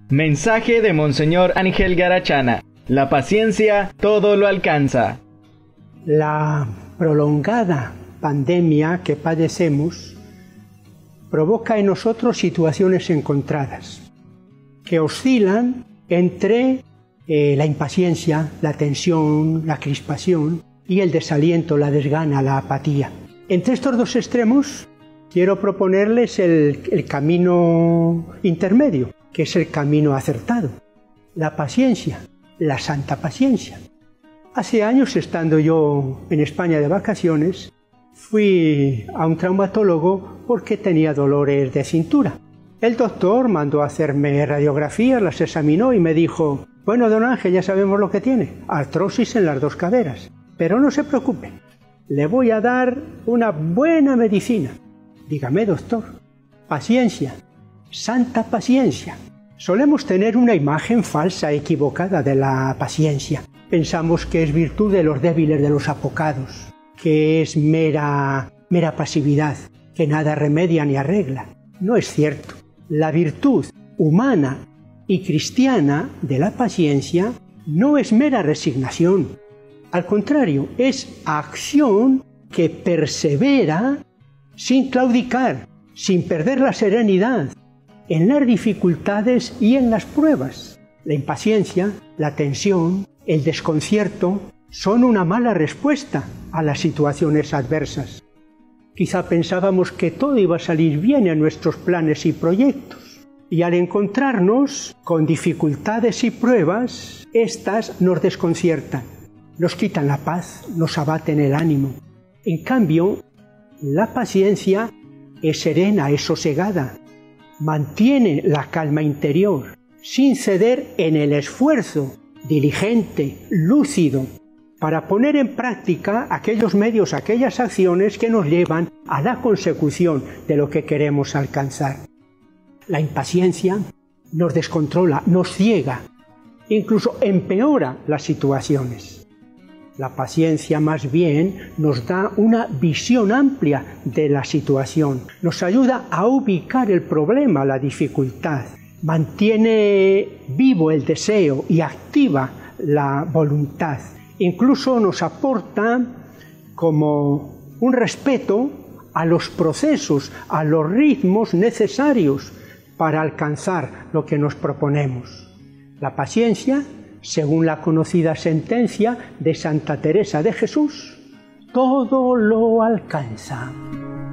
Mensaje de Monseñor Ángel Garachana. La paciencia todo lo alcanza. La prolongada pandemia que padecemos provoca en nosotros situaciones encontradas, que oscilan entre la impaciencia, la tensión, la crispación y el desaliento, la desgana, la apatía. Entre estos dos extremos quiero proponerles el camino intermedio, que es el camino acertado, la paciencia, la santa paciencia. Hace años, estando yo en España de vacaciones, fui a un traumatólogo porque tenía dolores de cintura. El doctor mandó a hacerme radiografías, las examinó y me dijo: bueno, don Ángel, ya sabemos lo que tiene, artrosis en las dos caderas, pero no se preocupe, le voy a dar una buena medicina. Dígame, doctor, paciencia, santa paciencia. Solemos tener una imagen falsa, equivocada de la paciencia. Pensamos que es virtud de los débiles, de los apocados, que es mera pasividad, que nada remedia ni arregla. No es cierto. La virtud humana y cristiana de la paciencia no es mera resignación. Al contrario, es acción que persevera sin claudicar, sin perder la serenidad, en las dificultades y en las pruebas. La impaciencia, la tensión, el desconcierto son una mala respuesta a las situaciones adversas. Quizá pensábamos que todo iba a salir bien en nuestros planes y proyectos, y al encontrarnos con dificultades y pruebas, éstas nos desconciertan, nos quitan la paz, nos abaten el ánimo. En cambio, la paciencia es serena, es sosegada, mantiene la calma interior, sin ceder en el esfuerzo diligente, lúcido, para poner en práctica aquellos medios, aquellas acciones que nos llevan a la consecución de lo que queremos alcanzar. La impaciencia nos descontrola, nos ciega, incluso empeora las situaciones. La paciencia más bien nos da una visión amplia de la situación, nos ayuda a ubicar el problema, la dificultad, mantiene vivo el deseo y activa la voluntad. Incluso nos aporta como un respeto a los procesos, a los ritmos necesarios para alcanzar lo que nos proponemos. La paciencia, según la conocida sentencia de Santa Teresa de Jesús, todo lo alcanza.